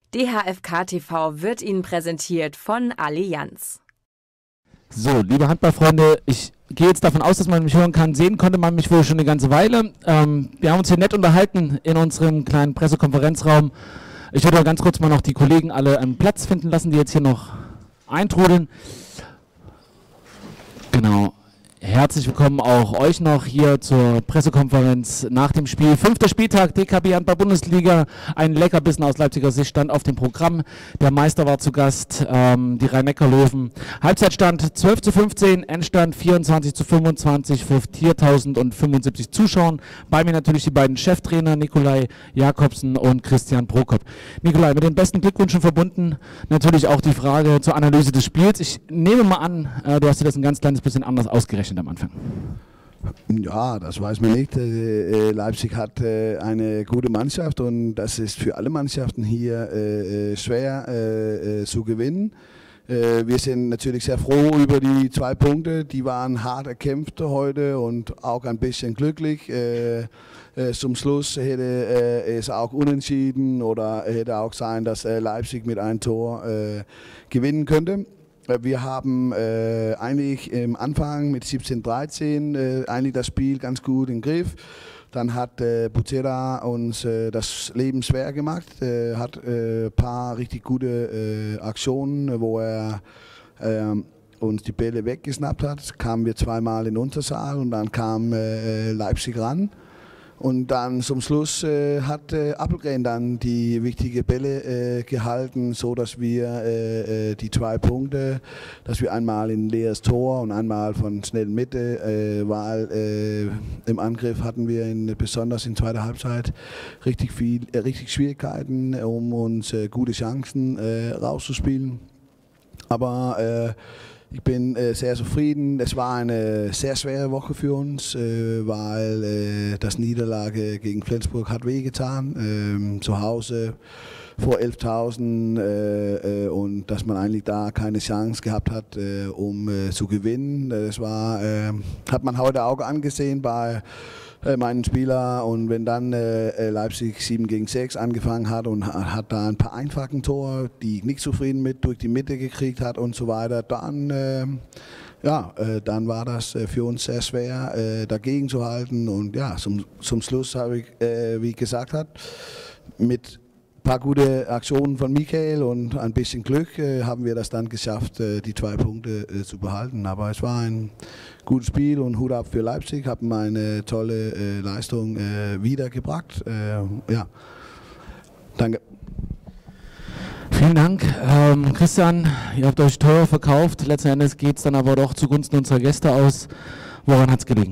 DHFK TV wird Ihnen präsentiert von Allianz. So, liebe Handballfreunde, ich gehe jetzt davon aus, dass man mich hören kann. Sehen konnte man mich wohl schon eine ganze Weile. Wir haben uns hier nett unterhalten in unserem kleinen Pressekonferenzraum. Ich würde ganz kurz mal noch die Kollegen alle einen Platz finden lassen, die jetzt hier noch eintrudeln. Genau. Herzlich willkommen auch euch noch hier zur Pressekonferenz nach dem Spiel. 5. Spieltag DKB Handball-Bundesliga. Ein Leckerbissen aus Leipziger Sicht stand auf dem Programm. Der Meister war zu Gast, die Rhein-Neckar-Löwen. Halbzeitstand 12:15, Endstand 24:25 für 4.075 Zuschauern. Bei mir natürlich die beiden Cheftrainer Nikolai Jakobsen und Christian Prokop. Nikolai, mit den besten Glückwünschen verbunden natürlich auch die Frage zur Analyse des Spiels. Ich nehme mal an, du hast dir das ein ganz kleines bisschen anders ausgerechnet am Anfang. Ja, das weiß man nicht. Leipzig hat eine gute Mannschaft und das ist für alle Mannschaften hier schwer zu gewinnen. Wir sind natürlich sehr froh über die 2 Punkte. Die waren hart erkämpft heute und auch ein bisschen glücklich. Zum Schluss hätte es auch unentschieden oder hätte auch sein, dass Leipzig mit einem Tor gewinnen könnte. Wir haben eigentlich im Anfang mit 17:13 eigentlich das Spiel ganz gut im Griff. Dann hat Butera uns das Leben schwer gemacht, hat ein paar richtig gute Aktionen, wo er uns die Bälle weggesnappt hat. Kamen wir zweimal in Unterzahl und dann kam Leipzig ran. Und dann zum Schluss hat Appelgren dann die wichtigen Bälle gehalten, so dass wir die 2 Punkte, dass wir einmal in leeres Tor und einmal von schnellen Mitte, weil im Angriff hatten wir besonders in zweiter Halbzeit richtig Schwierigkeiten, um uns gute Chancen rauszuspielen. Aber ich bin sehr zufrieden. Es war eine sehr schwere Woche für uns, weil das Niederlage gegen Flensburg hat wehgetan. Zu Hause vor 11.000 und dass man eigentlich da keine Chance gehabt hat, um zu gewinnen. Das war, hat man heute auch angesehen bei meinen Spieler, und wenn dann Leipzig 7-6 angefangen hat und hat da ein paar einfachen Tore, die ich nicht zufrieden mit durch die Mitte gekriegt hat und so weiter, dann dann war das für uns sehr schwer dagegen zu halten. Und ja, zum Schluss habe ich, wie gesagt habe, mit ein paar gute Aktionen von Michael und ein bisschen Glück haben wir das dann geschafft, die 2 Punkte zu behalten. Aber es war ein gutes Spiel und Hut ab für Leipzig, haben eine tolle Leistung wiedergebracht. Ja, danke. Vielen Dank. Christian, ihr habt euch teuer verkauft. Letzten Endes geht es dann aber doch zugunsten unserer Gäste aus. Woran hat es gelegen?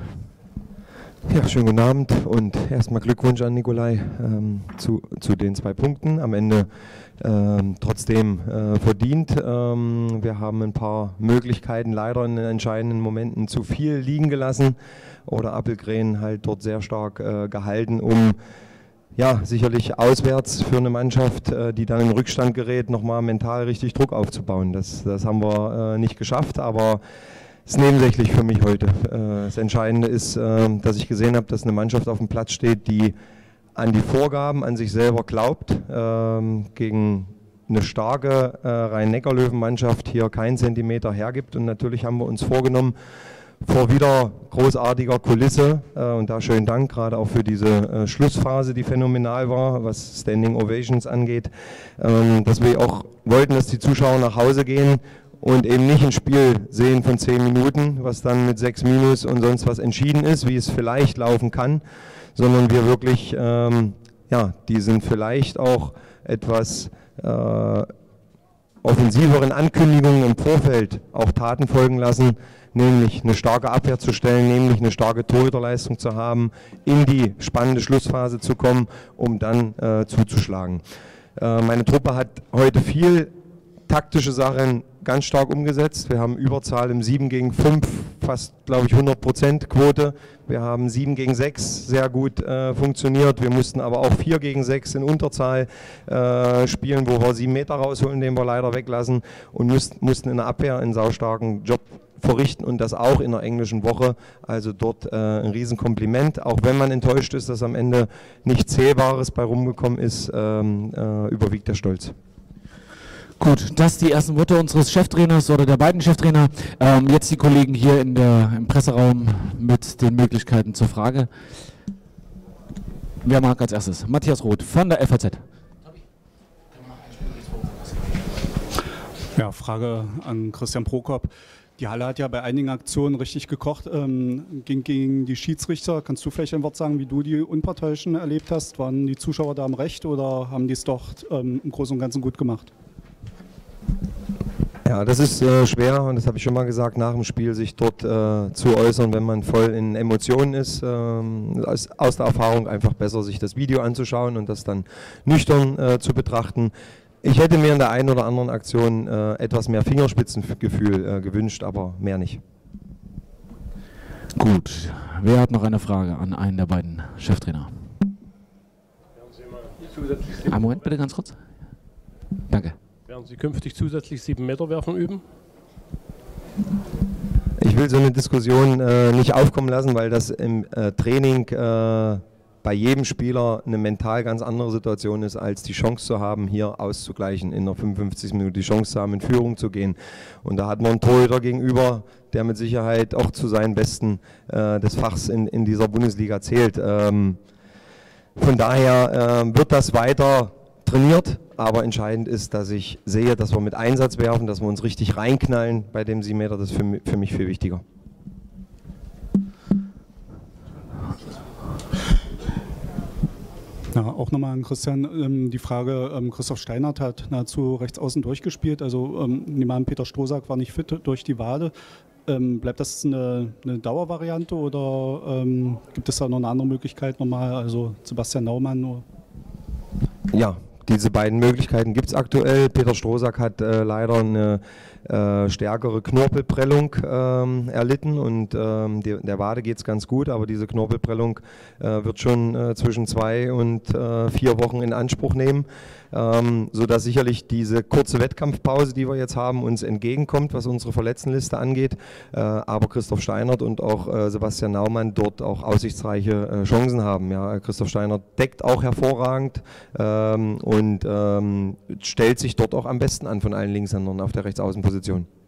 Ja, schönen guten Abend und erstmal Glückwunsch an Nikolai zu den 2 Punkten. Am Ende trotzdem verdient. Wir haben ein paar Möglichkeiten leider in den entscheidenden Momenten zu viel liegen gelassen oder Appelgren halt dort sehr stark gehalten, um ja, sicherlich auswärts für eine Mannschaft, die dann in Rückstand gerät, nochmal mental richtig Druck aufzubauen. Das haben wir nicht geschafft, aber das ist nebensächlich für mich heute. Das Entscheidende ist, dass ich gesehen habe, dass eine Mannschaft auf dem Platz steht, die an die Vorgaben, an sich selber glaubt, gegen eine starke Rhein-Neckar-Löwen-Mannschaft hier keinen Zentimeter hergibt. Und natürlich haben wir uns vorgenommen, vor wieder großartiger Kulisse, und da schönen Dank gerade auch für diese Schlussphase, die phänomenal war, was Standing Ovations angeht, dass wir auch wollten, dass die Zuschauer nach Hause gehen und eben nicht ein Spiel sehen von 10 Minuten, was dann mit 6 Minus und sonst was entschieden ist, wie es vielleicht laufen kann, sondern wir wirklich diesen vielleicht auch etwas offensiveren Ankündigungen im Vorfeld auch Taten folgen lassen, nämlich eine starke Abwehr zu stellen, nämlich eine starke Torhüterleistung zu haben, in die spannende Schlussphase zu kommen, um dann zuzuschlagen. Meine Truppe hat heute viel taktische Sachen ganz stark umgesetzt. Wir haben Überzahl im 7-5, fast, glaube ich, 100% Quote. Wir haben 7-6 sehr gut funktioniert. Wir mussten aber auch 4-6 in Unterzahl spielen, wo wir 7 Meter rausholen, den wir leider weglassen, und mussten in der Abwehr einen saustarken Job verrichten und das auch in der englischen Woche. Also dort ein Riesenkompliment, auch wenn man enttäuscht ist, dass am Ende nichts Zählbares bei rumgekommen ist, überwiegt der Stolz. Gut, das die ersten Worte unseres Cheftrainers oder der beiden Cheftrainer. Jetzt die Kollegen hier im Presseraum mit den Möglichkeiten zur Frage. Wer mag als erstes? Matthias Roth von der FAZ. Ja, Frage an Christian Prokop. Die Halle hat ja bei einigen Aktionen richtig gekocht, gegen die Schiedsrichter. Kannst du vielleicht ein Wort sagen, wie du die Unparteiischen erlebt hast? Waren die Zuschauer da am Recht oder haben die es doch im Großen und Ganzen gut gemacht? Ja, das ist schwer und das habe ich schon mal gesagt, nach dem Spiel sich dort zu äußern, wenn man voll in Emotionen ist. Aus der Erfahrung einfach besser, sich das Video anzuschauen und das dann nüchtern zu betrachten. Ich hätte mir in der einen oder anderen Aktion etwas mehr Fingerspitzengefühl gewünscht, aber mehr nicht. Gut, wer hat noch eine Frage an einen der beiden Cheftrainer? Einen Moment bitte, ganz kurz. Danke. Werden Sie künftig zusätzlich 7 Meter werfen üben? Ich will so eine Diskussion nicht aufkommen lassen, weil das im Training bei jedem Spieler eine mental ganz andere Situation ist, als die Chance zu haben, hier auszugleichen, in der 55. Minute die Chance zu haben, in Führung zu gehen. Und da hat man einen Torhüter gegenüber, der mit Sicherheit auch zu seinen Besten des Fachs in dieser Bundesliga zählt. Von daher wird das weiter trainiert, aber entscheidend ist, dass ich sehe, dass wir mit Einsatz werfen, dass wir uns richtig reinknallen bei dem 7 Meter, das ist für mich viel wichtiger. Ja, auch nochmal an Christian, die Frage, Christoph Steinert hat nahezu rechts außen durchgespielt, also nehmen wir an, Peter Strohsack war nicht fit durch die Wade. Bleibt das eine Dauervariante oder gibt es da noch eine andere Möglichkeit nochmal, also Sebastian Naumann? Oder? Ja, diese beiden Möglichkeiten gibt es aktuell. Peter Strohsack hat leider eine stärkere Knorpelprellung erlitten und der Wade geht es ganz gut, aber diese Knorpelprellung wird schon zwischen 2 und 4 Wochen in Anspruch nehmen, sodass sicherlich diese kurze Wettkampfpause, die wir jetzt haben, uns entgegenkommt, was unsere Verletztenliste angeht, aber Christoph Steinert und auch Sebastian Naumann dort auch aussichtsreiche Chancen haben. Ja, Christoph Steinert deckt auch hervorragend und stellt sich dort auch am besten an von allen Linkshändern auf der Rechtsaußenposition.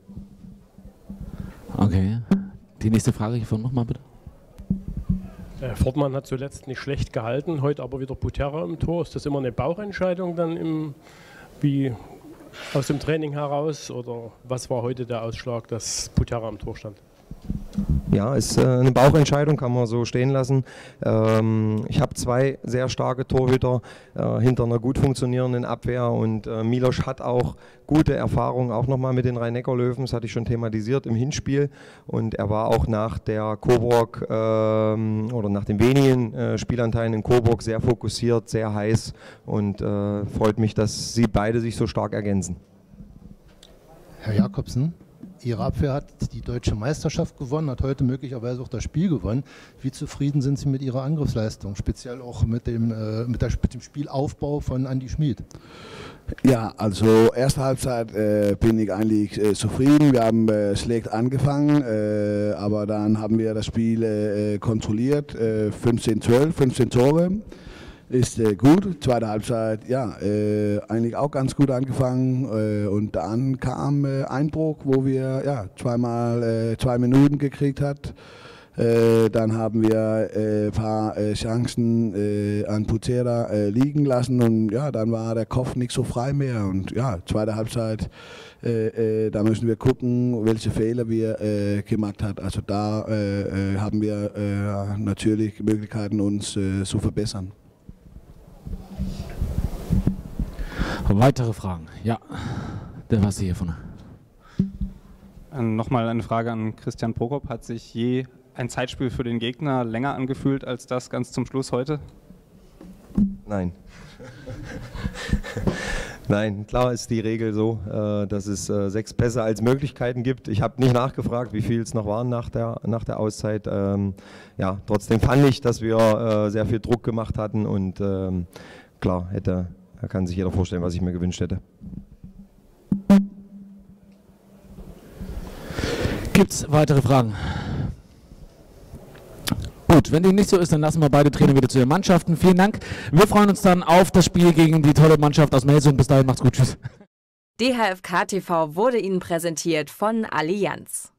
Okay. Die nächste Frage hiervon nochmal bitte. Fortmann hat zuletzt nicht schlecht gehalten, heute aber wieder Butera im Tor. Ist das immer eine Bauchentscheidung dann wie aus dem Training heraus oder was war heute der Ausschlag, dass Butera im Tor stand? Ja, ist eine Bauchentscheidung, kann man so stehen lassen. Ich habe 2 sehr starke Torhüter hinter einer gut funktionierenden Abwehr und Milos hat auch gute Erfahrungen, auch nochmal mit den Rhein-Neckar-Löwen, das hatte ich schon thematisiert im Hinspiel und er war auch nach der Coburg oder nach den wenigen Spielanteilen in Coburg sehr fokussiert, sehr heiß und freut mich, dass sie beide sich so stark ergänzen. Herr Jakobsen, Ihre Abwehr hat die deutsche Meisterschaft gewonnen, hat heute möglicherweise auch das Spiel gewonnen. Wie zufrieden sind Sie mit Ihrer Angriffsleistung, speziell auch mit dem Spielaufbau von Andi Schmid? Ja, also erste Halbzeit bin ich eigentlich zufrieden. Wir haben schlecht angefangen, aber dann haben wir das Spiel kontrolliert, 15-12, 15 Tore. Ist gut, zweite Halbzeit, ja, eigentlich auch ganz gut angefangen und dann kam Einbruch, wo wir ja, zweimal 2 Minuten gekriegt hat. Dann haben wir ein paar Chancen an Butera liegen lassen und ja, dann war der Kopf nicht so frei mehr und ja, zweite Halbzeit, da müssen wir gucken, welche Fehler wir gemacht haben. Also da haben wir natürlich Möglichkeiten, uns zu verbessern. Weitere Fragen? Ja, der war hier vorne. Nochmal eine Frage an Christian Prokop. Hat sich je ein Zeitspiel für den Gegner länger angefühlt als das ganz zum Schluss heute? Nein. Nein, klar ist die Regel so, dass es 6 Pässe als Möglichkeiten gibt. Ich habe nicht nachgefragt, wie viel es noch waren nach der Auszeit. Ja, trotzdem fand ich, dass wir sehr viel Druck gemacht hatten und klar, kann sich jeder vorstellen, was ich mir gewünscht hätte. Gibt es weitere Fragen? Gut, wenn dem nicht so ist, dann lassen wir beide Trainer wieder zu ihren Mannschaften. Vielen Dank. Wir freuen uns dann auf das Spiel gegen die tolle Mannschaft aus Melsungen. Bis dahin, macht's gut. Tschüss. DHFK TV wurde Ihnen präsentiert von Allianz.